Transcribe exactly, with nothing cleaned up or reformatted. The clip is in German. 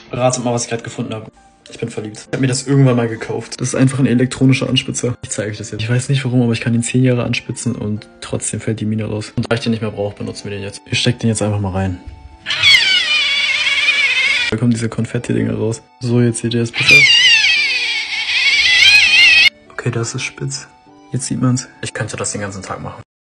Ratet mal, was ich gerade gefunden habe. Ich bin verliebt. Ich habe mir das irgendwann mal gekauft. Das ist einfach ein elektronischer Anspitzer. Ich zeige euch das jetzt. Ich weiß nicht warum, aber ich kann ihn zehn Jahre anspitzen und trotzdem fällt die Mine raus. Und da ich den nicht mehr brauche, benutzen wir den jetzt. Ich stecke den jetzt einfach mal rein. Da kommen diese Konfetti-Dinger raus. So, jetzt seht ihr es besser. Okay, das ist spitz. Jetzt sieht man's. Ich könnte das den ganzen Tag machen.